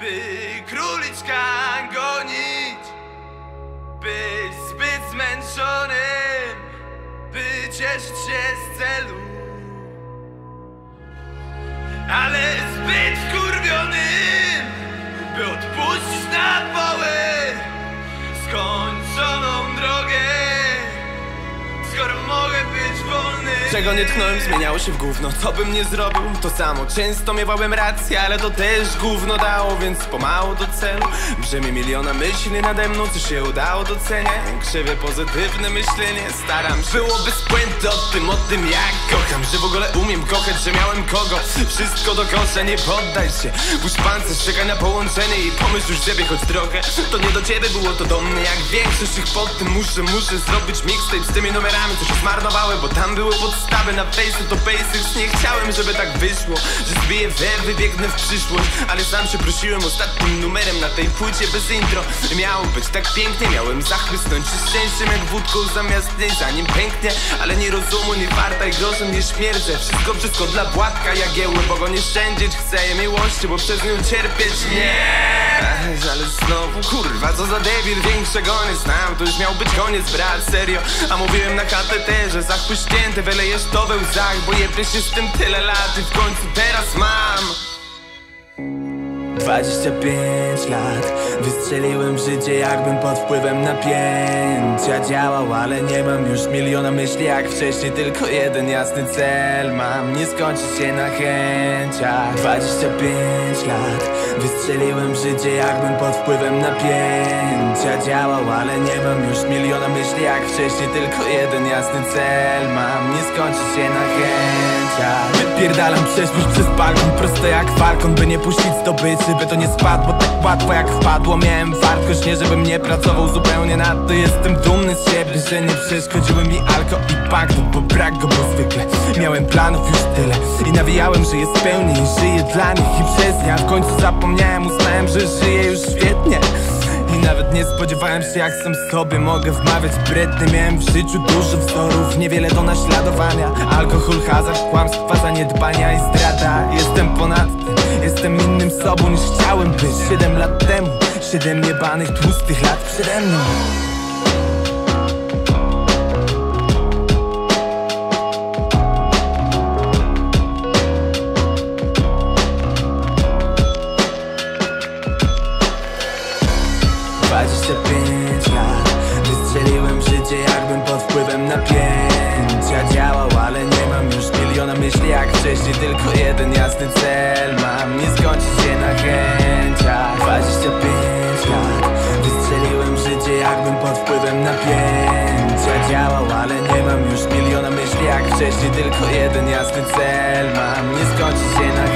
by króliczka gonić, być zbyt zmęczonym, by cieszyć się z celu, ale zbyt wkurwionym, by odpuścić na połę skończoną drogę, skoro mogę być wolny. Czego nie tknąłem, zmieniało się w gówno. Co bym nie zrobił, to samo. Często miewałem rację, ale to też gówno dało, więc pomału do celu. Brzemię miliona myśli nade mną, co się udało doceniać. Krzywie pozytywne myślenie, staram się. Byłoby spłęty o tym jak kocham, że w ogóle umiem kochać, że miałem kogo. Wszystko do kosza, nie poddaj się. Puść pancerz, czekaj na połączenie i pomyśl już siebie choć trochę. To nie do ciebie było, to do mnie. Jak większość ich pod tym muszę zrobić mixtape z tymi numerami, co się zmarnowały, bo tam były podstawy na face to basics. Nie chciałem, żeby tak wyszło, że zbiję wybiegnę w przyszłość, ale sam się prosiłem ostatnim numerem na tej płycie bez intro. Miało być tak pięknie, miałem zachłysnąć się szczęściem jak wódką zamiast niej, zanim pęknie. Ale nie rozumu, nie warta i groszem nie śmierdzę. Wszystko dla Władka Jagiełły, bo go nie szczędzić chcę jej miłości, bo przez nią cierpieć nie. Ale znowu, kurwa, co za debil, większego nie znam. To już miał być koniec, brat, serio. A mówiłem na kateterze, zachłyśnięty, wylejesz to we łzach, bo jebie się z tym tyle lat i w końcu teraz mam 25 lat, wystrzeliłem życie jakbym pod wpływem napięcia działał, ale nie mam już miliona myśli jak wcześniej, tylko jeden jasny cel mam, nie skończyć się na chęciach. 25 lat, wystrzeliłem życie jakbym pod wpływem napięcia działał, ale nie mam już miliona myśli jak wcześniej, tylko jeden jasny cel mam, nie skończyć się na chęciach. Wypierdalam przeszłość przez balkon, prosto jak falkon, by nie puścić zdobyczy, by to nie spadło tak łatwo jak wpadło. Miałem wartość, nie żebym nie pracował zupełnie nad to. Jestem dumny z siebie, że nie przeszkodziły mi alko i bagno, bo brak go, bo zwykle miałem planów już tyle i nawijałem, że je spełnię i żyję dla nich i przez nie. A w końcu zapomniałem, uznałem, że żyję już świetnie i nawet nie spodziewałem się, jak sam sobie mogę wmawiać bredny. Miałem w życiu dużo wzorów, niewiele do naśladowania. Alkohol, hazard, kłamstwa, zaniedbania i zdrada. Jestem ponad tym, jestem innym sobą niż chciałem być 7 lat temu. 7 jebanych, tłustych lat przede mną. Wystrzeliłem życie jakbym pod wpływem napięcia działał, ale nie mam już miliona myśli jak wcześniej, tylko jeden jasny cel mam, nie skończyć się na chęciach. 25 lat, wystrzeliłem życie jakbym pod wpływem napięcia działał, ale nie mam już miliona myśli jak wcześniej, tylko jeden jasny cel mam, nie skończyć się na